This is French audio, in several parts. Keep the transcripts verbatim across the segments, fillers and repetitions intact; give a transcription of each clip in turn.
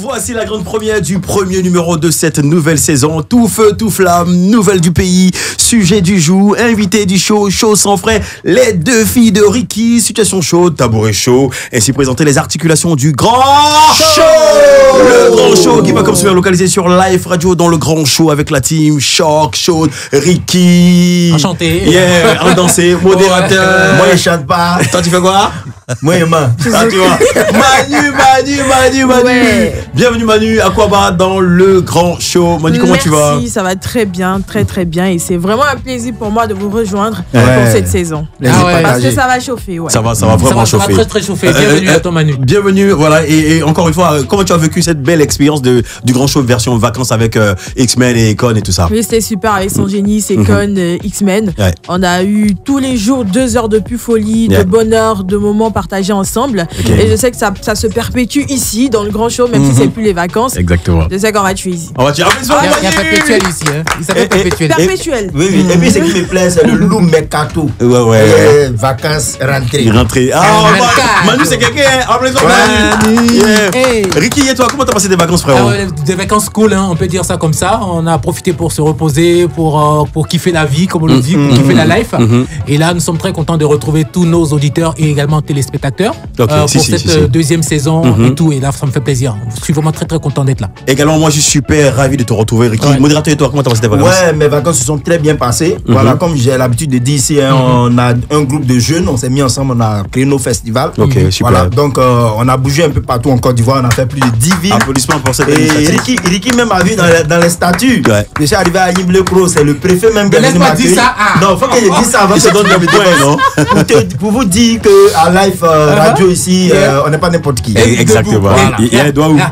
Voici la grande première du premier numéro de cette nouvelle saison. Tout feu, tout flamme, nouvelle du pays, sujet du jour, invité du show, show sans frais, les deux filles de Ricky, situation chaude, tabouret chaud, ainsi présenter les articulations du grand show. Le grand show qui va comme souvent localisé sur Live Radio dans le grand show avec la team Choc, Chaude, Ricky. Enchanté. Yeah, un dansé, modérateur. Moi, je chante pas. Toi, tu fais quoi? Moi, je mens. Ah, tu vois. Manu, Manu, Manu, Manu. Ouais. Bienvenue Manu, Aquaba dans le grand show. Manu, comment Merci, tu vas? Merci, ça va très bien, très très bien. Et c'est vraiment un plaisir pour moi de vous rejoindre ouais. pour cette saison. Ah ouais. Parce que ça va chauffer. Ouais. Ça va, ça va vraiment ça va, chauffer. Ça va très très chauffer. Bienvenue euh, à toi Manu. Bienvenue, voilà. Et, et encore une fois, comment tu as vécu cette belle expérience de, du grand show version vacances avec euh, X-Men et Econ et tout ça? Oui, c'était super avec son génie, Econ, mm-hmm. euh, X-Men. Ouais. On a eu tous les jours deux heures de pure folie, yeah. de bonheur, de moments partagés ensemble. Okay. Et je sais que ça, ça se perpétue ici, dans le grand show, même mm-hmm. si c'est plus les vacances. Exactement. Je sais qu'on va tuer ici. On va tuer. Ah, il y a, il y a perpétuel ici. Hein. Il s'appelle perpétuel. Perpétuel. Oui, oui. Et puis, ce qui me plaît, c'est le loup mercato. Ouais, ouais. Euh, vacances, rentrée. Rentrée. Ah, oh, Manu, c'est quelqu'un. Appelez-moi Manu. Yeah. Hey. Ricky, et toi, comment t'as passé des vacances, frérot? Ah, des vacances cool, hein, on peut dire ça comme ça. On a profité pour se reposer, pour, euh, pour kiffer la vie, comme on le dit, mm-hmm. pour kiffer la life. Mm-hmm. Et là, nous sommes très contents de retrouver tous nos auditeurs et également téléspectateurs okay, euh, si, pour si, cette si, si. deuxième saison mm-hmm. et tout. Et là, ça me fait plaisir. Je suis vraiment très très content d'être là. Également, moi, je suis super ravi de te retrouver, Ricky. Ouais. Modérateur, et toi, comment t'as passé tes vacances? Ouais, mes vacances se sont très bien passées. Mm-hmm. Voilà, comme j'ai l'habitude de dire ici, hein, mm-hmm. on a un groupe de jeunes, on s'est mis ensemble, on a créé nos festivals. Ok, mm-hmm. super. Voilà, donc euh, on a bougé un peu partout en Côte d'Ivoire, on a fait plus de dix villes. Applaudissements pour cette initiative. Et Ricky, Ricky même a vu dans les, dans les statuts. Ouais. Je suis arrivé à Yves Lecro, c'est le préfet même qui a venu m'accueillir. Non, il faut que je dise ça avant que je donne le point, non? pour, te, pour vous dire qu'à Live euh, Radio ici, yeah. euh, on n'est pas n'importe qui. Exactement. Voilà. Il y a un doigt où?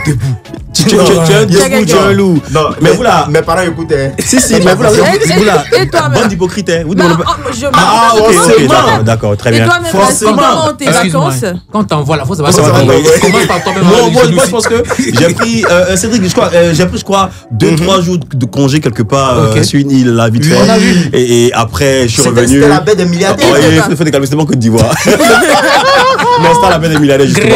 Tu es un un loup. Non, mais vous là, mes parents écoutaient. Si, si, mais vous là, vous là, bande d'hypocrites. Ah, ok, ok, d'accord, très bien. Et toi-même, forcément, tes vacances. Quand t'envoies la fausse, ça va. Commence par toi-même. Moi, je pense que j'ai pris, Cédric, je crois, j'ai pris, je crois, deux, trois jours de congé quelque part sur une île, là, vite fait. Et après, je suis revenu. C'était la baie des milliardaires. Il faut décalmer, c'était mon Côte d'Ivoire. Non, c'était la baie des milliardaires, justement.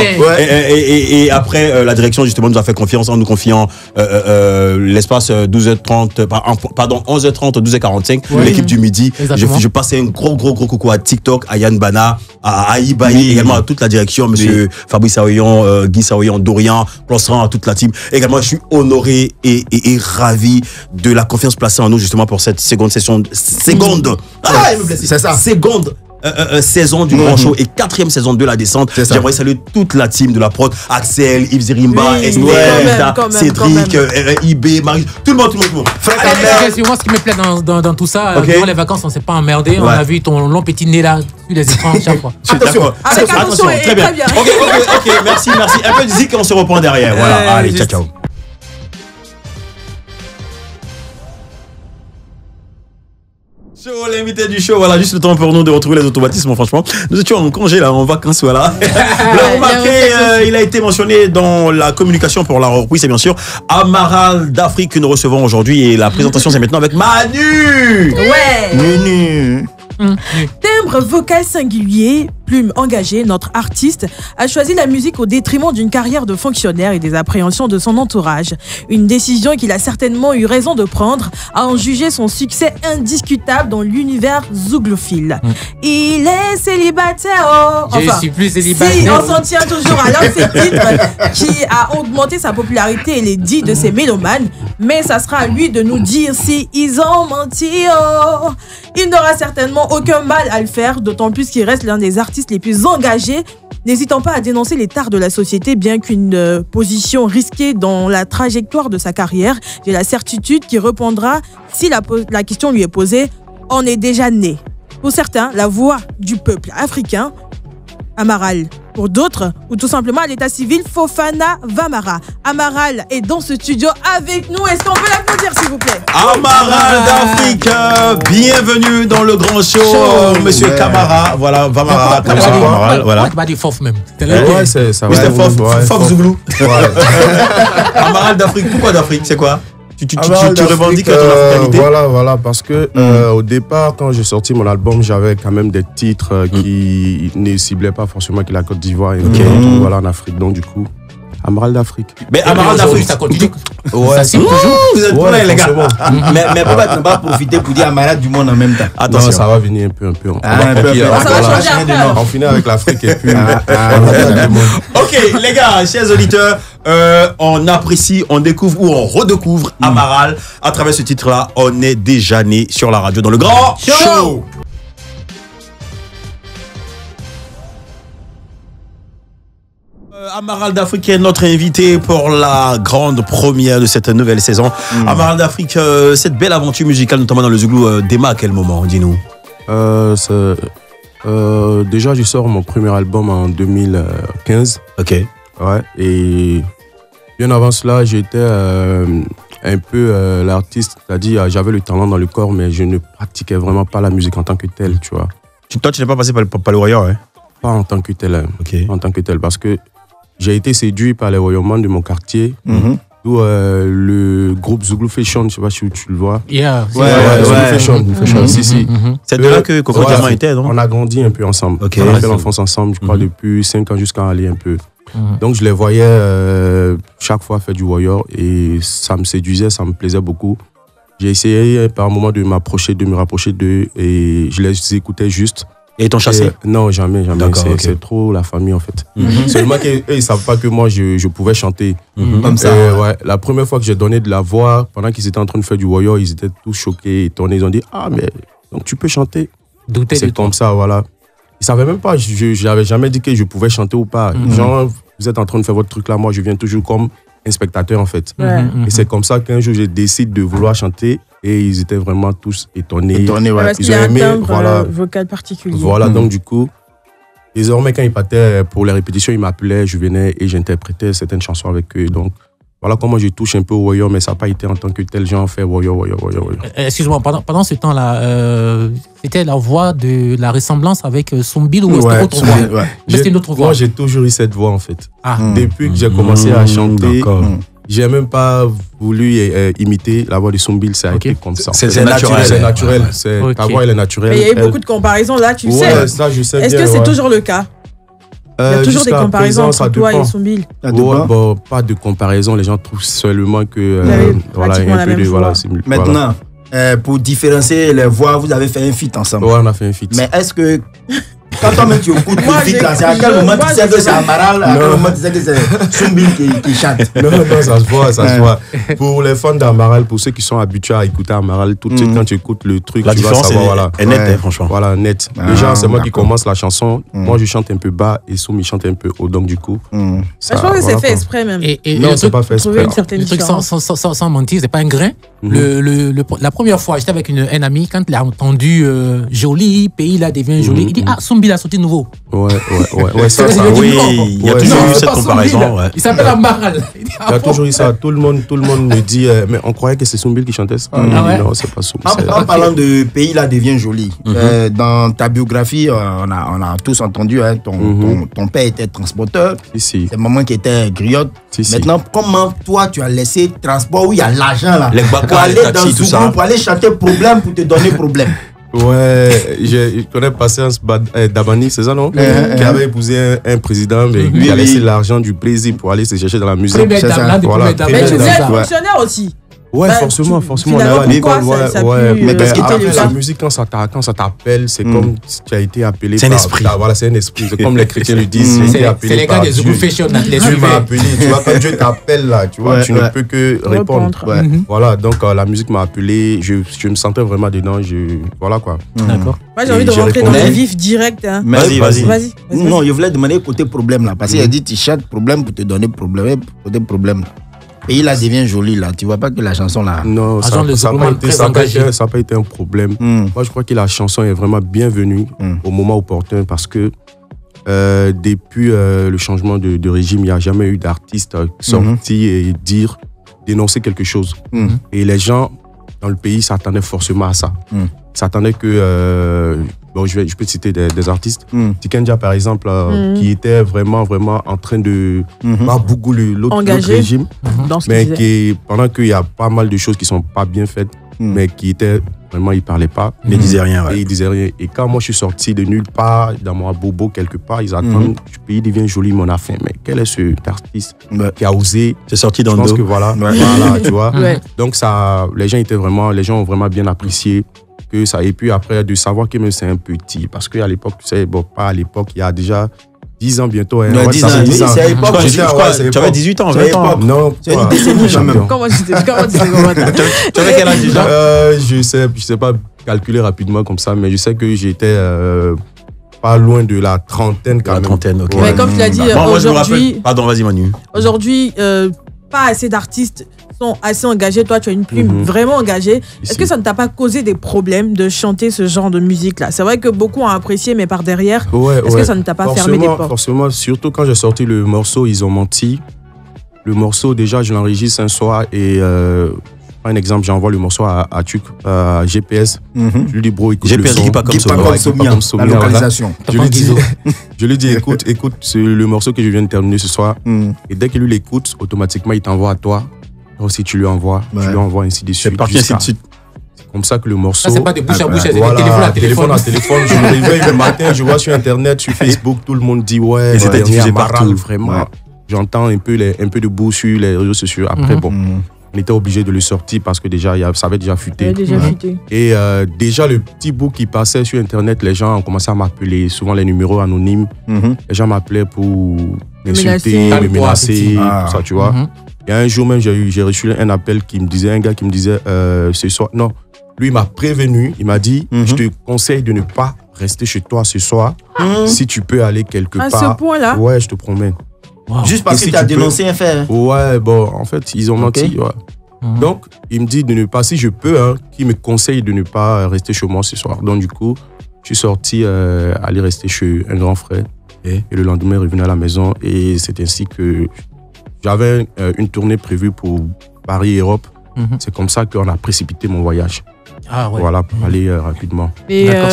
Et après, la direction, justement, nous a fait confiance en nous confiant euh, euh, l'espace douze heures trente, pardon, onze heures trente, douze heures quarante-cinq, oui. l'équipe du midi. Je, je passais un gros, gros, gros coucou à TikTok, à Yann Bana, à Aïbaï, oui. également à toute la direction, monsieur oui. Fabrice Saoyon, euh, Guy Saoyon, Dorian, Plosran, à toute la team. Également, je suis honoré et, et, et ravi de la confiance placée en nous, justement, pour cette seconde session. Seconde! Ah, c'est ça. Seconde! Euh, euh, saison du mmh. grand show et quatrième saison de la descente. J'aimerais saluer toute la team de la prod, Axel, Yves Zirimba, oui, Esther, ouais, Cédric, euh, I B, Marie, tout le monde, tout le monde, tout le monde. Frère, allez, moi, ce qui me plaît dans, dans, dans tout ça, okay. durant les vacances, on s'est pas emmerdé. Ouais. On a vu ton long petit nez là sur les écrans chaque fois. Attention, avec attention, attention, très bien. Très bien. Ok, ok, ok, merci, merci. Un peu de zik et on se reprend derrière. Voilà, euh, allez, ciao, ciao. L'invité du show, voilà, juste le temps pour nous de retrouver les automatismes, franchement. Nous étions en congé, là, en vacances, voilà. Là, remarquez, euh, il a été mentionné dans la communication pour la reprise, c'est bien sûr Amaral d'Afrique que nous recevons aujourd'hui. Et la présentation, c'est maintenant avec Manu. Ouais. Manu. Mmh. Timbre vocal singulier, plume engagée, notre artiste a choisi la musique au détriment d'une carrière de fonctionnaire et des appréhensions de son entourage. Une décision qu'il a certainement eu raison de prendre, à en juger son succès indiscutable dans l'univers zouglophile. Mmh. Il est célibataire. Oh. Enfin, je suis plus célibataire. Si on s'en tient toujours à l'un de ses titres qui a augmenté sa popularité et les dits de ses mélomanes, mais ça sera à lui de nous dire si ils ont menti. Oh. Il n'aura certainement aucun mal à le faire, d'autant plus qu'il reste l'un des artistes les plus engagés, n'hésitant pas à dénoncer les tares de la société, bien qu'une euh, position risquée dans la trajectoire de sa carrière. J'ai la certitude qu'il répondra si la, la question lui est posée, on est déjà né. Pour certains, la voix du peuple africain, Amaral. Pour d'autres, ou tout simplement à l'état civil, Fofana Vamara. Amaral est dans ce studio avec nous. Est-ce qu'on peut l'applaudir, s'il vous plaît? Amaral d'Afrique, bienvenue dans le grand show, show. Monsieur ouais. Camara. Voilà, Vamara, Camara, Vamaral. Voilà. Tu m'as dit Fof même. Ouais, c'est ça. Mister Fof, Fof Zouglou. Amaral d'Afrique, pourquoi d'Afrique? C'est quoi? Tu, tu, tu, tu, tu revendiques ton africanité? euh, Voilà, voilà, parce que mm. euh, au départ, quand j'ai sorti mon album, j'avais quand même des titres euh, qui mm. ne ciblaient pas forcément que la Côte d'Ivoire et okay. donc, voilà, en Afrique. Donc du coup, Amaral d'Afrique. Mais Amaral d'Afrique, ça continue. Ouais, ça toujours. Vous êtes Ouais, prêts, les gars. forcément. Mais, mais pourquoi tu n'as pas profité pour dire Amaral du monde en même temps? Attention. Non, ça va venir un peu, un peu. On, Ah, va un peu, conquérir- un peu. Ça va voilà. changer après. On finit avec l'Afrique et puis. Ah, ah, on va ah, faire ah, du monde. Ok, les gars, chers auditeurs, euh, on apprécie, on découvre ou on redécouvre Amaral à travers ce titre-là. On est déjà né sur la radio dans le grand show. show. Euh, Amaral d'Afrique est notre invité pour la grande première de cette nouvelle saison. Mm. Amaral d'Afrique, euh, cette belle aventure musicale, notamment dans le Zouglou, euh, démarre à quel moment, dis-nous? Euh, euh, déjà, je sors mon premier album en deux mille quinze. Ok. Ouais. Et bien avant cela, j'étais euh, un peu euh, l'artiste, c'est-à-dire j'avais le talent dans le corps, mais je ne pratiquais vraiment pas la musique en tant que telle, tu vois. Tu, toi, tu n'es pas passé par le, par le Warrior, hein? Pas en tant que tel, hein. Ok. En tant que tel, parce que j'ai été séduit par les royaumes de mon quartier, Mm-hmm. d'où euh, le groupe Zouglou Fashion, je sais pas si tu le vois. Yeah. Ouais, Ouais, ouais, Zouglou ouais. Fashion, Mhm, Fashion, mhm, si, si. mhm. C'est de là que Coco Ouais, Diamant était, non? On a grandi un peu ensemble. Ok. On a Ouais, fait l'enfance ensemble, je crois, Mhm. depuis cinq ans jusqu'à aller un peu. Mhm. Donc je les voyais euh, chaque fois faire du warrior et ça me séduisait, ça me plaisait beaucoup. J'ai essayé par un moment de m'approcher, de me rapprocher d'eux et je les écoutais juste. Et ils t'ont chassé? Et, non, jamais, jamais. D'accord, C'est ok. c'est trop la famille en fait. Mhm. Seulement qu'ils ne savent pas que moi je, je pouvais chanter. Mhm. Comme ça. Euh, ouais. La première fois que j'ai donné de la voix, pendant qu'ils étaient en train de faire du warrior, ils étaient tous choqués, étonnés. Ils ont dit ah mais donc tu peux chanter. Douter de C'est toi. comme ça, voilà. Ils ne savaient même pas, je n'avais jamais dit que je pouvais chanter ou pas. Mhm. Genre, vous êtes en train de faire votre truc là, moi je viens toujours comme un spectateur en fait. Ouais. Mhm, Et c'est comme ça qu'un jour je décide de vouloir chanter et ils étaient vraiment tous étonnés. Étonné, ouais. Parce Ils qu'il y a ont un aimé, timbre voilà. euh, vocal particulier. Voilà, Mhm. donc du coup, désormais quand ils partaient pour les répétitions, ils m'appelaient, je venais et j'interprétais certaines chansons avec eux. Donc voilà comment je touche un peu au warrior, mais ça n'a pas été en tant que tel genre fait warrior, warrior, warrior, warrior. Euh, Excuse-moi, pendant, pendant ce temps-là, euh, c'était la voix de la ressemblance avec euh, Sombil ou c'était Ouais, autre Sombil, voix? ouais. Mais c'était une autre voix. Moi, j'ai toujours eu cette voix en fait. Ah. Mm. Depuis que j'ai commencé à Mmh, chanter, d'accord. Mm. j'ai même pas voulu euh, imiter la voix de Sombil, ça a Ok. été comme ça. en C'est- fait. c'est naturel. C'est naturel. Ouais, ouais. C'est- Ok. Ta voix, elle est naturelle. Mais il y a eu elle- beaucoup de comparaisons là, tu Ouais, sais. ça, je sais Est-ce bien, que c'est ouais. toujours le cas? Il y a Euh, toujours des jusqu'à comparaisons présent, ça entre toi dépend. et Sombil. Ça dépend. Ouais, bon, pas de comparaison, les gens trouvent seulement que Vous avez euh, voilà, pratiquement un la peu même de voix. voilà, c'est- voilà. Maintenant, euh, pour différencier les voix, vous avez fait un feat ensemble. Ouais, on a fait un feat. Mais est-ce que quand toi-même tu écoutes Moi, le feat j'ai- là, c'est à quel je- moment moi, tu sais je que sais c'est pas. Amaral, à quel Non. moment tu sais que c'est Sombil qui, qui chante? Non, non, ça se voit, ça se Ouais. voit. Pour les fans d'Amaral, pour ceux qui sont habitués à écouter Amaral, tout de suite, Mhm. quand tu écoutes le truc, La tu vas différence savoir, est, voilà. est nette, Ouais. hein, franchement. Voilà, net. Ah, Déjà, c'est moi qui d'accord. commence la chanson. Mhm. Moi, je chante un peu bas et Soumi chante un peu haut. Donc, du coup, Mm. ça, je pense que voilà, c'est fait quoi. exprès même. Et, et- et Non, le c'est truc, pas fait Trouver exprès. une certaine le truc sans, différence. sans, sans, sans- sans mentir, c'est pas un grain. Mhm. le, le, le- la première fois, j'étais avec une, un ami, quand il a entendu euh, Joli, pays là devient joli, Mhm. il dit ah, Sombil a sorti nouveau. Ouais, ouais, ouais. ouais ça, C'est- ça, c'est- Oui, Non. il y a Ouais. toujours Non, eu c'est cette pas Sombil. comparaison. Ouais. Il s'appelle Amaral. Il dit, ah Il y a bon? toujours eu ça. Tout le monde, tout le monde me dit, euh, mais on croyait que c'est Sombil qui chantait ça. Ah Il dit, ouais? non, c'est pas Sombil. En, c'est- en parlant de pays là devient joli, euh, dans ta biographie, euh, on, a, on a tous entendu, hein, ton, Mhm. ton, ton père était transporteur, Si, si. c'est maman qui était griotte. Si, si. Maintenant, comment toi tu as laissé transport où il y a l'argent là Les pour Bakar, aller les dans taxis, tout Zouglou, ça. pour aller chanter problème pour te donner problème? Ouais, je, je connais Patience Bad- euh, Dabani, c'est ça, non? Euh, Qui euh. avait épousé un, un président, mais Oui, qui a oui. laissé l'argent du Brésil pour aller se chercher dans la musique. Première c'est dame, ça. l'un des Voilà. premières dames. Mais tu Ouais, voulais être ouais. fonctionnaire aussi. Ouais, Bah, forcément, tu- forcément. On finalement, est à l'école, pourquoi ça- ouais, ça a ouais. pu, Mais euh, parce quitter qu'après, le la champ? musique, quand ça t'a- quand ça t'appelle, c'est Mm. comme si tu as été appelé C'est un par- esprit. par- Voilà, c'est un esprit. C'est comme les chrétiens le disent. Mm. j'ai été C'est appelé c'est les gars par des Zouglou Dieu. Fashion, les Dieu m'a suivants. appelé. Tu vois, quand Dieu t'appelle là, tu vois, Ouais, tu ne ouais. peux que répondre. Répondre. Ouais. Mhm. Voilà, donc euh, la musique m'a appelé. Je, je me sentais vraiment dedans. Je, voilà quoi. D'accord. Moi j'ai envie de J'ai rentrer dans répondu. le vif direct. Hein. Vas-y, vas-y. Vas-y. vas-y, Non, vas-y. je voulais demander côté problème là, parce qu'il a dit tu chantes problème pour te donner problème, côté problème là. Et il a devient joli là, tu vois pas que la chanson là. Non, Agent ça de n'a pas, Zouglou, été- très ça a pas engagé. été- ça a pas été un problème. Hmm. Moi, je crois que la chanson est vraiment bienvenue Mm. au moment opportun parce que euh, depuis euh, le changement de, de régime, il n'y a jamais eu d'artiste euh, sorti et dire, dénoncer quelque chose. Mm. Et les gens dans le pays s'attendaient forcément à ça. Mm. Ils s'attendaient que, euh, bon, je, vais, je peux citer des, des artistes. Mm. Tikenja, par exemple, euh, Mm. qui était vraiment, vraiment en train de Mhm. pas beaucoup le- l'autre Engagé. l'autre régime, Dans ce qu'il mais disait. qui, pendant qu'il y a pas mal de choses qui sont pas bien faites, mm. mais qui était vraiment, il parlait pas. Mais il disait rien, ouais. Et il disait rien. Et quand moi je suis sorti de nulle part, dans mon bobo quelque part, ils attendent, mm. le pays devient joli, mais on a faim. Mais quel est ce artiste ouais. qui a osé? C'est sorti dans je le dos. Je pense que voilà, ouais. voilà, tu vois. Ouais. Donc ça, les gens étaient vraiment, les gens ont vraiment bien apprécié que ça. Et puis après, de savoir que même c'est un petit, parce qu'à l'époque, tu sais, bon, pas à l'époque, il y a déjà dix ans bientôt. Hein. Ouais, dix ans, oui, c'est à l'époque. Je crois que tu avais dix-huit ans, vingt ans. Non, c'est une décennie quand même. Comment tu sais comment tu Tu avais quel âge déjà? euh, Je sais, je sais pas calculer rapidement comme ça, mais je sais que j'étais euh, pas loin de la trentaine quand la même. La trentaine, ok. Mais comme tu l'as dit, bah, aujourd'hui... Pardon, vas-y Manu. Aujourd'hui, euh, pas assez d'artistes sont assez engagés. Toi, tu as une plume mm-hmm. vraiment engagée. Est-ce Ici. que ça ne t'a pas causé des problèmes de chanter ce genre de musique-là? C'est vrai que beaucoup ont apprécié, mais par derrière, ouais, est-ce ouais. que ça ne t'a pas forcément, fermé des portes? Forcément, surtout quand j'ai sorti le morceau Ils ont menti. Le morceau, déjà, je l'enregistre un soir et... Euh, un exemple, j'envoie le morceau à, à, à, à G P S. Mm-hmm. Je lui dis, bro, écoute G P S le son. G P S dit pas comme Somia. La localisation. Je lui dis, je lui dis, écoute, écoute, c'est le morceau que je viens de terminer ce soir. Mm. Et dès qu'il lui l'écoute, automatiquement, il t'envoie à toi. Aussi, tu lui envoies, ouais. tu lui envoies ainsi de suite. C'est parti ainsi de suite. C'est comme ça que le morceau. Ça, c'est pas des bouche à bouche, c'est des voilà, téléphones à téléphone. à téléphone. Je me réveille le matin, je vois sur Internet, sur Facebook, tout le monde dit, ouais, et c'était diffusé partout. Vraiment. Ouais. J'entends un peu, les, un peu de boue sur les réseaux sociaux. Après, mm-hmm. bon. Mm-hmm. On était obligé de le sortir parce que déjà, ça avait déjà fuité. Déjà ouais. fuité. Et euh, déjà, le petit bout qui passait sur Internet, les gens ont commencé à m'appeler, souvent les numéros anonymes. Mm-hmm. Les gens m'appelaient pour m'insulter, me menacer, ah. tout ça, tu vois. Mm-hmm. Et un jour même, j'ai, eu, j'ai reçu un appel qui me disait, un gars qui me disait, euh, ce soir, non, lui, il m'a prévenu, il m'a dit, mm-hmm. je te conseille de ne pas rester chez toi ce soir. Mm-hmm. Si tu peux aller quelque à part. À ce point-là? Ouais, je te promets. Wow. Juste parce que si tu as dénoncé peux... un fait. Hein. Ouais, bon, en fait, ils ont okay. menti. Ouais. Mmh. Donc, il me dit de ne pas, si je peux, hein, qui me conseille de ne pas rester chez moi ce soir. Donc, du coup, je suis sorti euh, aller rester chez un grand frère. Et, et le lendemain, revenu à la maison. Et c'est ainsi que j'avais euh, une tournée prévue pour Paris-Europe. Mmh. C'est comme ça qu'on a précipité mon voyage. Ah ouais. Voilà, pour mmh. aller euh, rapidement. Et euh,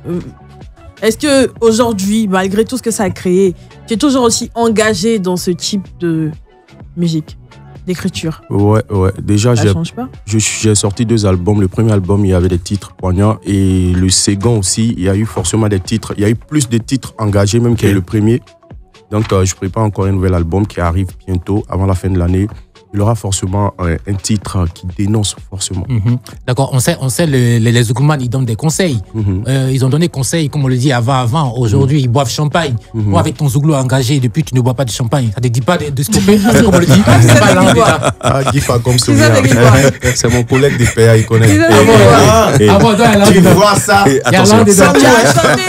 est-ce qu'aujourd'hui, malgré tout ce que ça a créé, tu es toujours aussi engagé dans ce type de musique, d'écriture? Ouais, ouais. Déjà, ça j'ai, change pas? Je, j'ai sorti deux albums. Le premier album, il y avait des titres poignants. Et le second aussi, il y a eu forcément des titres. Il y a eu plus de titres engagés même okay. que le premier. Donc, euh, je prépare encore un nouvel album qui arrive bientôt, avant la fin de l'année. Il aura forcément un, un titre qui dénonce forcément. Mm-hmm. D'accord, on sait, on sait le, les, les Zougouman, ils donnent des conseils. Mm-hmm. Euh, ils ont donné conseils, comme on le dit avant, avant. Aujourd'hui, mm-hmm. ils boivent champagne. Mm-hmm. Moi, avec ton Zouglou engagé, depuis, tu ne bois pas de champagne. Ça ne te dit pas de, de stopper, comme on le dit. C'est pas là, déjà. Ah, Guy pas comme Soumia. C'est mon collègue des P A, il connaît. Ah bon, tu vois ça. Attention. Tu as chanté.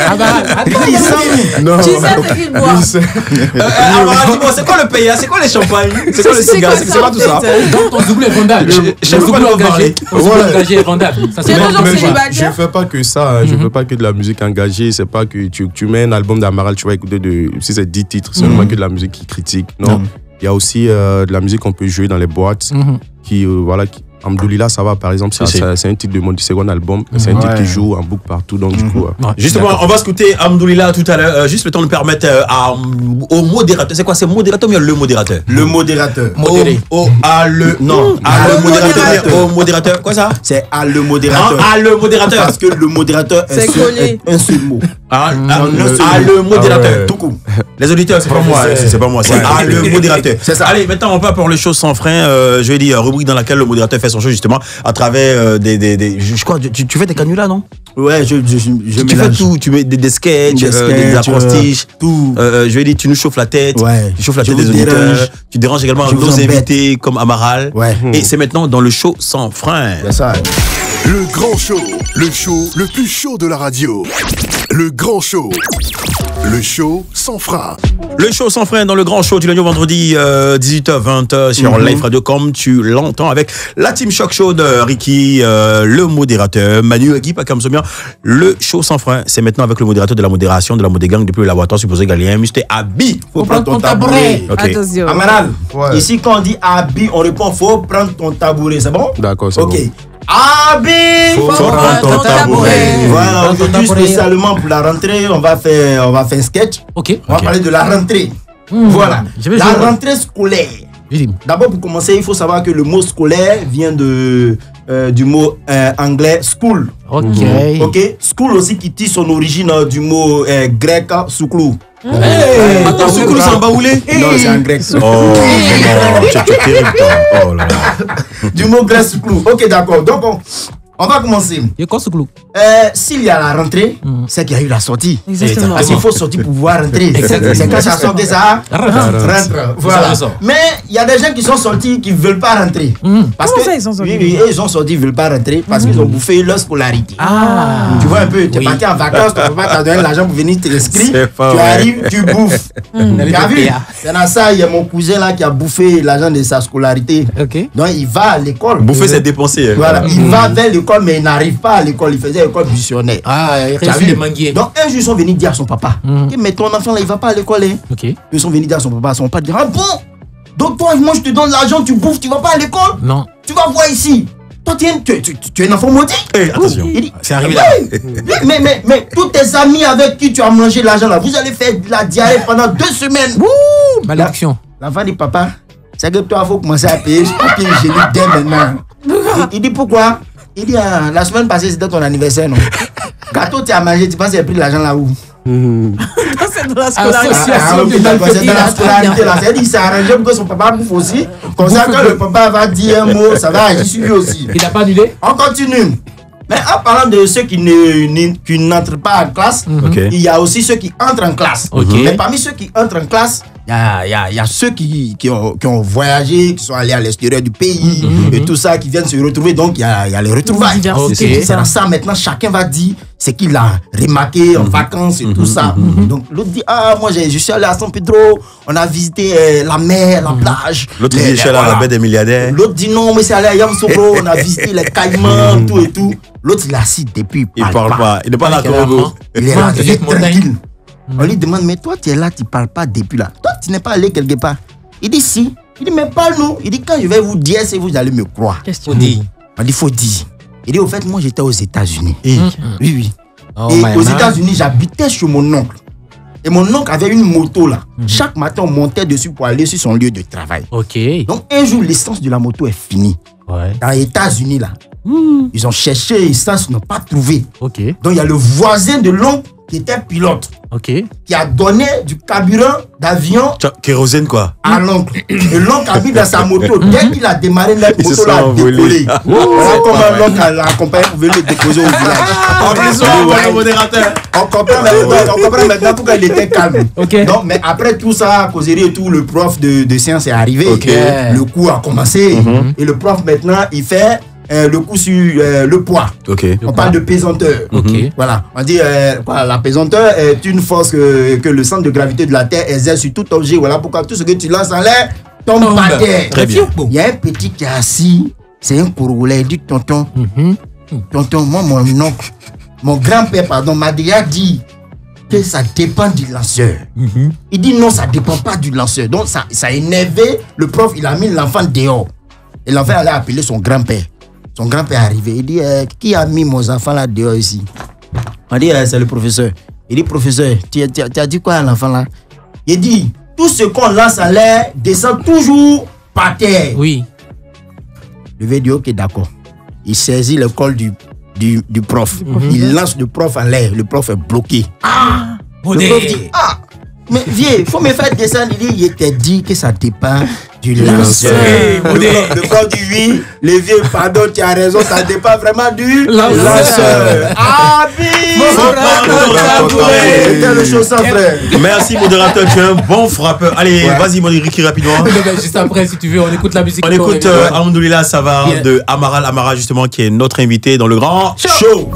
Non. Tu sais ce qu'il boit. Alors, c'est quoi le P A? C'est quoi les champagnes? C'est quoi le cigare? C'est pas tout ça. Donc ton Zouglou est vendable. Ton Zouglou engagé, engagé est vendable. Ça, c'est mais, mais je ne fais pas que ça. Mm-hmm. Je ne fais pas que de la musique engagée. C'est pas que tu, tu mets un album d'Amaral, tu vas écouter de, si c'est dix titres, c'est seulement mm-hmm. que de la musique qui critique. Non. Mm-hmm. Il y a aussi euh, de la musique qu'on peut jouer dans les boîtes. Mm-hmm. Qui, euh, voilà, qui, Amdoulila, ça va, par exemple, c'est, c'est, c'est un titre de mon second album. Mm-hmm. C'est un titre ouais. qui joue en boucle partout. Donc, mm-hmm. du coup, euh, ouais. Justement, d'accord. On va écouter Amdoulila tout à l'heure. Euh, juste le temps de permettre euh, à, au modérateur. C'est quoi? C'est modérateur ou bien le modérateur? Le modérateur. Modéré. Au, à le. Non. À le modérateur. Au modérateur. Quoi ça? C'est à le modérateur. À le modérateur. Parce que le modérateur est un seul mot. À le modérateur. Tout coup. Les auditeurs, c'est pas moi. C'est pas moi. C'est à le modérateur. C'est ça. Allez, maintenant, on part pour les choses sans frein. Je vais dire rubrique dans laquelle le modérateur fait son show, justement. À travers euh, des, des, des. Je crois, tu, tu fais des canulars, non? Ouais, je, je, je, je Tu fais tout, tu mets des, des sketchs, des, euh, des acrostiches, euh, tout. Euh, je vais dire, tu nous chauffes la tête, ouais. tu chauffes la je tête des auditeurs, dérange. Tu déranges également nos invités comme Amaral. Ouais. Et c'est maintenant dans le show sans frein. C'est ça. Le grand show, le show le plus chaud de la radio. Le grand show. Le show sans frein. Le show sans frein dans le grand show du lundi au vendredi euh, dix-huit heures vingt sur mm-hmm. Live Radio comme tu l'entends avec la team Choc Show de Ricky, euh, le modérateur, Manu Agui, pas comme Somia. Le show sans frein, c'est maintenant avec le modérateur de la modération de la modégang depuis le laboratoire supposé Galien, Mister Abi. Faut, faut prendre ton tabouret. Okay. Attention. Amaral, ouais. Ici quand on dit Abi, on répond faut prendre ton tabouret, c'est bon? D'accord, c'est okay. bon. Abi, faut, faut prendre ton tabouret. Voilà, aujourd'hui spécialement pour la rentrée, on va faire, on va faire un sketch. Ok. On va okay. parler de la rentrée. Mmh. Voilà, la rentrée scolaire. D'abord, pour commencer, il faut savoir que le mot scolaire vient de euh, du mot euh, anglais school. Ok. Ok. School aussi qui tire son origine euh, du mot euh, grec souklou. Hey, attends, souklou, c'est en baoulé? Non, c'est en grec. Oh, non, tu es terrible, toi. Oh là là. Du mot grec souklou. Ok, d'accord. Donc, on, on va commencer. Et quoi souklou? Euh, S'il y a la rentrée, mm. c'est qu'il y a eu la sortie. Exactement. Parce qu'il faut sortir pour pouvoir rentrer. C'est quand ça sort que ça rentre. Voilà. Mais il y a des gens qui sont sortis qui ne veulent pas rentrer. Mm. Parce Comment que, ça, ils sont sortis? Oui, oui, ils sont sortis, ils ne veulent pas rentrer parce mm. qu'ils ont bouffé leur scolarité. Ah. Tu vois un peu, tu es oui. parti en vacances, ton papa t'a donné l'argent pour venir t'inscrire. Tu vrai. arrives, tu bouffes. Mm. Tu as vu? C'est dans ça, il y a mon cousin là qui a bouffé l'argent de sa scolarité. Okay. Donc il va à l'école. Bouffer, c'est dépenser. Voilà, il mm. va vers l'école, mais il n'arrive pas à l'école. Il faisait l'école missionnaire. Ah, il réussit les manguiers. Donc un jour, ils sont venus dire à son papa, mm. mais ton enfant là, il va pas à l'école. Hein. Okay. Ils sont venus dire à son papa, son papa dit, ah bon? Donc toi, moi je te donne l'argent, tu bouffes, tu vas pas à l'école? Non. Tu vas voir ici. Toi, tu es, tu, tu, tu es un enfant maudit. Hey, attention. C'est arrivé là. mais, mais, mais tous tes amis avec qui tu as mangé l'argent là, vous allez faire de la diarrhée pendant deux semaines. Ouh, malédiction. L'enfant dit, papa, c'est que toi, il faut commencer à payer papier hygiénique dès maintenant. il, il dit, pourquoi? Il dit, ah, la semaine passée, c'était ton anniversaire, non? Gâteau, tu as mangé, tu penses qu'il a pris de l'argent là où? Mmh. C'est dans la scolarité. Ah, ah, ah, c'est dans la scolarité là. C'est-à-dire qu'il s'est arrangé pour que son papa bouffe aussi. Comme ça, quand le papa va dire un mot, ça va agir sur lui aussi. Il n'a pas annulé? On continue. Mais en parlant de ceux qui ne, qui n'entrent pas en classe, okay. il y a aussi ceux qui entrent en classe. Okay. Mais parmi ceux qui entrent en classe, il y a, y, a, y a ceux qui, qui, ont, qui ont voyagé, qui sont allés à l'extérieur du pays mm-hmm. et tout ça, qui viennent se retrouver. Donc il y a, y a les retrouvailles. Okay. C'est dans ça maintenant, chacun va dire ce qu'il a remarqué en mm-hmm. vacances et mm-hmm. tout ça. Mm-hmm. Donc l'autre dit, ah moi je suis allé à San Pedro, on a visité euh, la mer, la mm-hmm. plage. L'autre dit, je suis allé à la baie des milliardaires. L'autre dit, non mais c'est allé à Yamoussoukro, on a visité les caïmans, tout et tout. L'autre il est assis depuis, il parle, il parle pas. pas. Il n'est pas là comme il est là, il est tranquille. On lui demande, mais toi tu es là, tu ne parles pas depuis là. Toi tu n'es pas allé quelque part. Il dit si. Il dit, mais parle-nous. Il dit, quand je vais vous dire, c'est vous allez me croire. Qu'est-ce que tu dis? On dit, faut dire. Il dit, au fait, moi j'étais aux États-Unis. Mmh. Oui, oui. Oh, et aux États-Unis, j'habitais chez mon oncle. Et mon oncle avait une moto là. Mmh. Chaque matin, on montait dessus pour aller sur son lieu de travail. Ok. Donc un jour, l'essence de la moto est finie. Ouais. Dans les États-Unis là. Mmh. Ils ont cherché l'essence, ils n'ont pas trouvé. Ok. Donc il y a le voisin de l'oncle qui était pilote. Ok. Qui a donné du carburant d'avion. Kérosène quoi. À l'oncle. Et l'oncle a mis dans sa moto. Dès qu'il a démarré, la moto l'a décollé. Voilà comment l'oncle l'a accompagné pour venir le déposer au village. En modérateur. On comprend maintenant, on comprend maintenant pourquoi il était calme. Okay. Donc, mais après tout ça, causerie et tout, le prof de, de sciences est arrivé. Okay. Le cours a commencé. Mm-hmm. Et le prof maintenant, il fait Euh, le coup sur euh, le poids. Okay. On parle de pesanteur. Okay. Voilà. On dit euh, quoi, la pesanteur est une force que, que le centre de gravité de la Terre exerce sur tout objet. Voilà pourquoi tout ce que tu lances en l'air tombe oh, par terre. Très bien. Il y a un petit qui est assis. C'est un Congolais. Il dit tonton, mm-hmm. tonton, moi mon oncle, mon grand-père pardon m'a déjà dit que ça dépend du lanceur. Mm-hmm. Il dit non, ça dépend pas du lanceur. Donc ça, ça a énervé le prof. Il a mis l'enfant dehors. Et l'enfant allait appeler son grand-père. Son grand-père est arrivé, il dit, euh, qui a mis mon enfant là dehors ici? On dit, euh, c'est le professeur. Il dit, professeur, tu, tu, tu as dit quoi à l'enfant là? Il dit, tout ce qu'on lance en l'air descend toujours par terre. Oui. Le vieux dit, ok, d'accord. Il saisit le col du, du, du prof. Mm-hmm. Il lance le prof en l'air. Le prof est bloqué. Ah! Le prof dit, ah! Mais vieux, il faut me faire descendre. Il dit, il t'a dit que ça dépend du lanceur. Le, le prof dit oui, le vieux, pardon, tu as raison, ça dépend vraiment du lanceur. Ah, c'était le chaud sans frère. Merci, modérateur, tu es un bon frappeur. Allez, ouais. Vas-y, mon Ricky, rapidement. Juste après, si tu veux, on écoute la musique. On écoute euh, Alhamdoulilah, ça va yeah. de Amaral Amara, justement, qui est notre invité dans le grand show. show.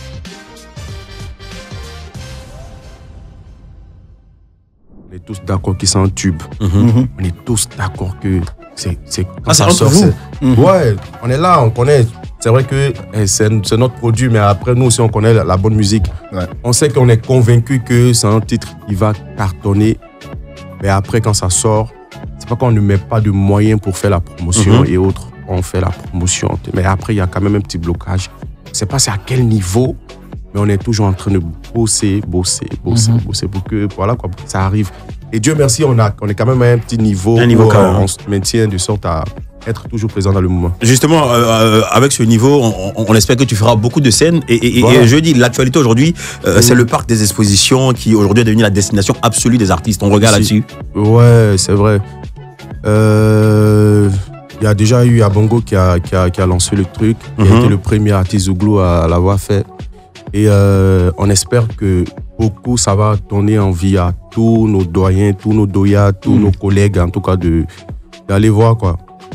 On est tous d'accord que c'est un tube. Mm-hmm. On est tous d'accord que c'est c'est quand ah, ça c'est sort. Vous. Mm-hmm. Ouais, on est là, on connaît. C'est vrai que eh, c'est, c'est notre produit, mais après nous aussi on connaît la, la bonne musique. Ouais. On sait qu'on est convaincu que c'est un titre qui va cartonner, mais après quand ça sort, c'est pas qu'on ne met pas de moyens pour faire la promotion mm-hmm. et autres. On fait la promotion, mais après il y a quand même un petit blocage. Je sais pas c'est à quel niveau. Mais on est toujours en train de bosser, bosser, bosser, mm-hmm. bosser pour que voilà quoi, ça arrive. Et Dieu merci, on, a, on est quand même à un petit niveau. Un niveau où quand même. On se maintient de sorte à être toujours présent dans le moment. Justement, euh, avec ce niveau, on, on espère que tu feras beaucoup de scènes. Et, et, voilà. et je dis, l'actualité aujourd'hui, euh, mmh. c'est le parc des expositions qui aujourd'hui est devenu la destination absolue des artistes. On regarde là-dessus. Ouais, c'est vrai. Euh, il y a déjà eu Abongo qui a, qui a, qui a lancé le truc, qui mmh. a été le premier artiste Zouglou à, à l'avoir fait. Et euh, on espère que beaucoup, ça va donner envie à tous nos doyens, tous nos doyas, tous mmh. nos collègues, en tout cas, de, d'aller voir, quoi.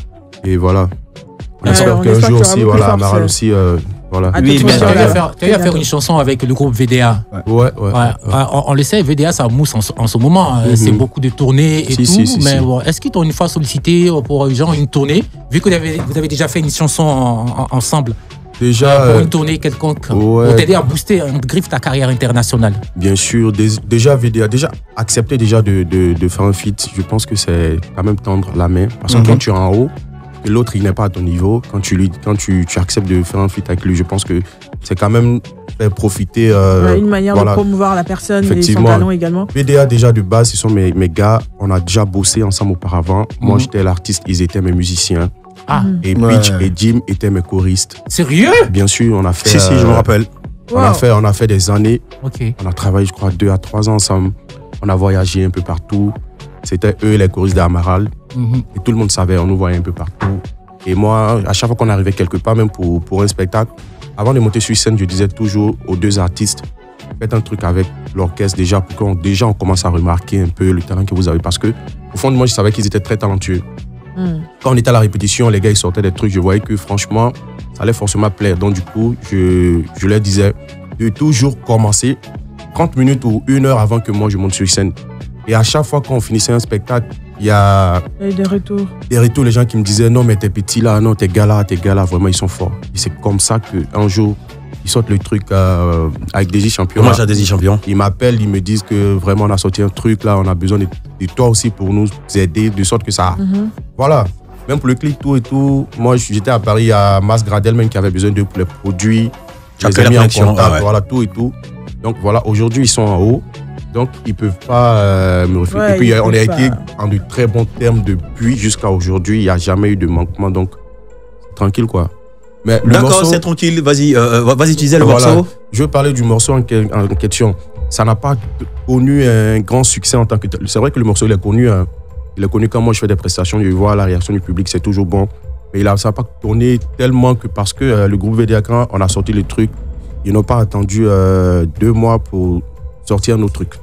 Et voilà. On euh, espère qu'un jour aussi, voilà, Amaral aussi, euh, voilà. Oui, mais tu as eu à faire, tu as eu à faire une chanson avec le groupe V D A. Ouais, ouais. ouais, ouais. On, on le sait, V D A, ça mousse en, en ce moment. Mm-hmm. C'est beaucoup de tournées et si, tout. Si, si, mais si. Bon, est-ce qu'ils t'ont une fois sollicité pour genre une tournée, vu que vous avez, vous avez déjà fait une chanson en, en, ensemble? Déjà, pour une tournée quelconque, ouais. Pour t'aider à booster, en griffe ta carrière internationale. Bien sûr, déjà V D A, déjà accepter déjà de, de, de faire un feat, je pense que c'est quand même tendre la main. Parce que mm-hmm. quand tu es en haut, et l'autre il n'est pas à ton niveau, quand tu lui, quand tu, tu acceptes de faire un feat avec lui, je pense que c'est quand même faire profiter. Euh, ouais, une manière voilà. de promouvoir la personne et son talent également. V D A déjà de base, ce sont mes, mes gars, on a déjà bossé ensemble auparavant. Mm-hmm. Moi j'étais l'artiste, ils étaient mes musiciens. Ah. Et Pitch ouais. et Jim étaient mes choristes. Sérieux? Bien sûr, on a fait. Si, si, je me rappelle. On, wow. a fait, on a fait des années. Okay. On a travaillé, je crois, deux à trois ans ensemble. On a voyagé un peu partout. C'était eux les choristes d'Amaral. Mm-hmm. Et tout le monde savait, on nous voyait un peu partout. Et moi, à chaque fois qu'on arrivait quelque part, même pour, pour un spectacle, avant de monter sur scène, je disais toujours aux deux artistes, faites un truc avec l'orchestre déjà, pour qu'on déjà on commence à remarquer un peu le talent que vous avez. Parce que, au fond de moi, je savais qu'ils étaient très talentueux. Mm. Quand on était à la répétition, les gars ils sortaient des trucs, je voyais que franchement, ça allait forcément plaire. Donc du coup, je, je leur disais de toujours commencer trente minutes ou une heure avant que moi je monte sur scène. Et à chaque fois qu'on finissait un spectacle, il y a et des retours. Des retours, les gens qui me disaient non mais t'es petit là, non t'es gars là, t'es gars là, vraiment ils sont forts. Et c'est comme ça qu'un jour, ils sortent le truc euh, avec Desi Champion. Moi j'ai Desi Champion. Ils m'appellent, ils me disent que vraiment on a sorti un truc là, on a besoin de, de toi aussi pour nous aider, de sorte que ça... Mm-hmm. Voilà. Même pour le clip, tout et tout. Moi j'étais à Paris, à Mas Gradel même qui avait besoin d'eux pour les produits. J'ai mis en contact, ah ouais. Voilà, tout et tout. Donc voilà, aujourd'hui ils sont en haut. Donc ils ne peuvent pas euh, me refuser. Ouais, et puis on a été en de très bons termes depuis jusqu'à aujourd'hui. Il n'y a jamais eu de manquement. Donc tranquille quoi. D'accord, c'est tranquille. Vas-y, euh, vas-y, utiliser le voilà. morceau. Je veux parler du morceau en, en question. Ça n'a pas connu un grand succès en tant que tel. C'est vrai que le morceau, il est connu. Hein. Il est connu quand moi je fais des prestations. Je vois la réaction du public, c'est toujours bon. Mais il a, ça n'a pas tourné tellement que parce que euh, le groupe V D A, quand on a sorti le truc, ils n'ont pas attendu euh, deux mois pour sortir nos trucs.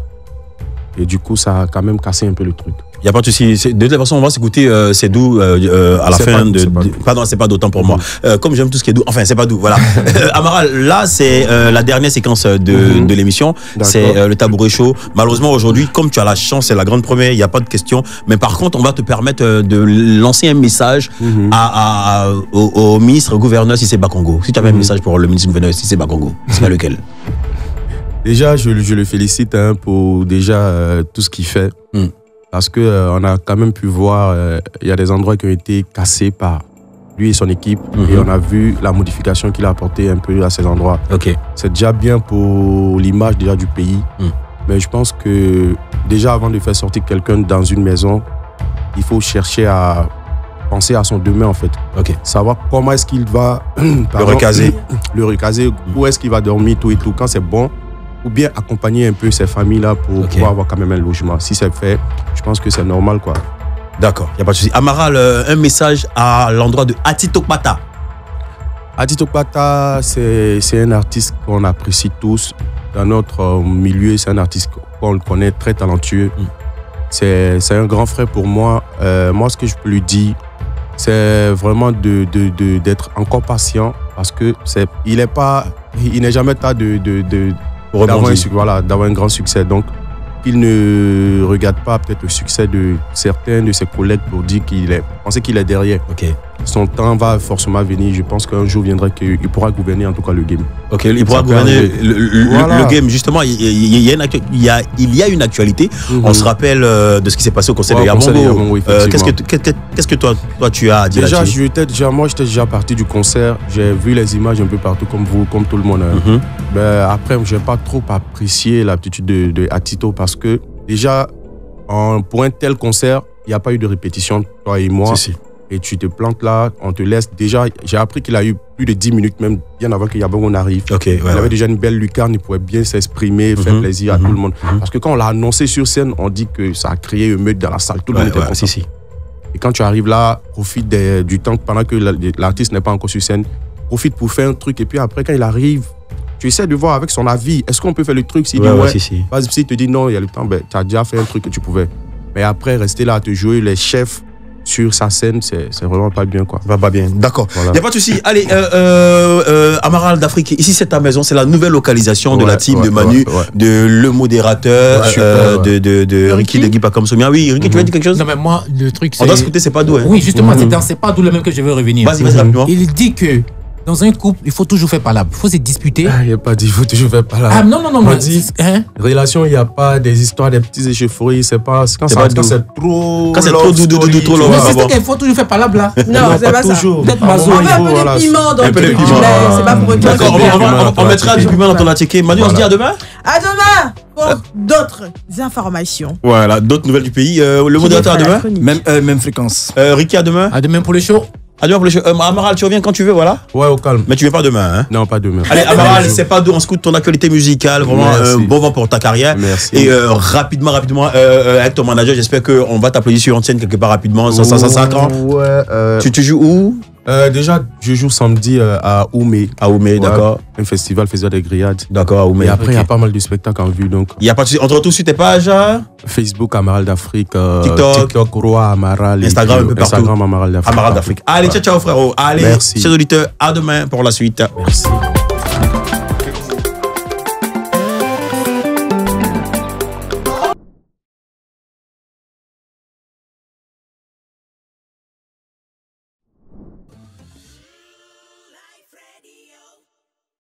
Et du coup, ça a quand même cassé un peu le truc. Il n'y a pas de souci. De toute façon, on va s'écouter euh, C'est doux euh, euh, à la fin pas, de, c'est pas de. Pardon, c'est pas d'autant pour mmh. moi. Euh, comme j'aime tout ce qui est doux. Enfin, c'est pas doux. Voilà. Amaral, là, c'est euh, la dernière séquence de, mmh. de l'émission. D'accord. C'est euh, le tabouret chaud. Malheureusement, aujourd'hui, comme tu as la chance, c'est la grande première, il n'y a pas de question. Mais par contre, on va te permettre de lancer un message mmh. à, à, au, au ministre gouverneur Cissé Bakongo. Si tu avais mmh. un message pour le ministre gouverneur Cissé Bakongo, c'est lequel? Déjà, je, je le félicite hein, pour déjà euh, tout ce qu'il fait. Mm. Parce qu'on euh, a quand même pu voir, il euh, y a des endroits qui ont été cassés par lui et son équipe. Mm-hmm. Et on a vu la modification qu'il a apportée un peu à ces endroits. Okay. C'est déjà bien pour l'image déjà du pays. Mm. Mais je pense que déjà avant de faire sortir quelqu'un dans une maison, il faut chercher à penser à son demain en fait. Okay. Savoir comment est-ce qu'il va pardon, le recaser. Le recaser, où est-ce qu'il va dormir, tout et tout. Quand c'est bon, ou bien accompagner un peu ces familles-là pour okay. pouvoir avoir quand même un logement. Si c'est fait, je pense que c'est normal, quoi. D'accord, il n'y a pas de souci. Amaral, euh, un message à l'endroit de Atitokpata. Atitokpata, c'est, c'est un artiste qu'on apprécie tous. Dans notre milieu, c'est un artiste qu'on le connaît, très talentueux. Mm. C'est, c'est un grand frère pour moi. Euh, moi, ce que je peux lui dire, c'est vraiment de, de, de, d'être encore patient parce que c'est, il n'est pas, il n'est jamais tard de... de, de D'avoir un, voilà, d'avoir un grand succès. Donc, il ne regarde pas peut-être le succès de certains de ses collègues pour dire qu'il est, penser qu'il est derrière. Okay. Son temps va forcément venir. Je pense qu'un jour viendra qu'il pourra gouverner en tout cas le game. Ok, il pourra Ça gouverner le, le, voilà. le game. Justement, il y a une, actu- il y a, il y a une actualité. Mm-hmm. On se rappelle euh, de ce qui s'est passé au Conseil ouais, de Yambongo. Euh, qu'est-ce, que, qu'est-ce, qu'est-ce que toi, toi tu as à dire déjà, j'étais déjà, moi, j'étais déjà parti du concert. J'ai vu les images un peu partout comme vous, comme tout le monde. Mm-hmm. Ben, après, je n'ai pas trop apprécié l'aptitude de, de Atito parce que déjà, en, pour un tel concert, il n'y a pas eu de répétition, toi et moi. Si, si. et tu te plantes là, on te laisse. Déjà, j'ai appris qu'il a eu plus de dix minutes, même bien avant que Yabongo n'arrive. Okay, ouais, il avait ouais. déjà une belle lucarne, il pouvait bien s'exprimer, mm-hmm, faire plaisir mm-hmm, à tout le monde. Mm-hmm. Parce que quand on l'a annoncé sur scène, on dit que ça a créé une meute dans la salle. Tout le ouais, monde était ouais, content. Si, si. Et quand tu arrives là, profite des, du temps pendant que l'artiste n'est pas encore sur scène. Profite pour faire un truc. Et puis après, quand il arrive, tu essaies de voir avec son avis, est-ce qu'on peut faire le truc? S'il ouais, dit ouais, ouais, si, si. Vas-y, s'il te dit non, il y a le temps, ben, tu as déjà fait un truc que tu pouvais. Mais après, rester là à te jouer les chefs sur sa scène, c'est vraiment pas bien, quoi. Va pas bien, d'accord. Il voilà. n'y a pas de souci. Allez, euh, euh, euh, Amaral d'Afrique, ici c'est ta maison, c'est la nouvelle localisation ouais, de la team ouais, de Manu, ouais, ouais. de le modérateur, ouais, super, euh, ouais. de, de, de Ricky de Guy Pacomsomia. Oui, Ricky, mm-hmm. tu veux dire quelque chose? Non, mais moi, le truc c'est. On doit se écouter, c'est pas doux, hein? Oui, justement, mm-hmm. c'est pas doux le même que je veux revenir. Vas-y, vas-y, rapidement. Il dit que. Dans un couple, il faut toujours faire palabre. Il faut se disputer. Il n'y a pas dit, il faut toujours faire palabre. Ah non, non, non. On mais dit, hein? Relation, il n'y a pas des histoires, des petits échauffourées. C'est pas. Quand c'est trop. Quand c'est trop doux, doux, doux, trop long. Mais c'est ça qu'il faut toujours faire palabre là. Non, c'est pas ça. Peut-être Mazo. On met un peu de piment dans le truc. C'est pas pour autre chose. D'accord, on mettra du piment dans ton attiqué. Manu, on se dit à demain? À demain pour d'autres informations. Voilà, d'autres nouvelles du pays. Le modérateur à demain? Même fréquence. Ricky à demain? À demain pour le show. Adieu pour le show. Euh, Amaral, tu reviens quand tu veux, voilà. Ouais, au calme. Mais tu viens pas demain, hein? Non, pas demain. Allez, Amaral, c'est pas d'où on scoute ton actualité musicale. Vraiment, euh, bon vent pour ta carrière. Merci. Et euh, rapidement, rapidement, euh, avec ton manager, j'espère qu'on va t'applaudir sur une scène quelque part rapidement. Ça, ça, ça, cinq ans. Ouais. Euh... Tu, tu joues où? Euh, déjà, je joue samedi euh, à Oumé. À Oumé, ouais, d'accord. Un festival faisait des grillades. D'accord, à Oumé. Et après, il okay. y a pas mal de spectacles en vue. Donc. Il y a pas de souci. On te retrouve sur tes pages? Facebook, Amaral d'Afrique. Euh, TikTok. TikTok, Roi Amaral. Instagram, un peu partout. Instagram, Amaral d'Afrique. Amaral d'Afrique. Allez, ciao, ciao, frérot. Allez, merci. Chers auditeurs, à demain pour la suite. Merci.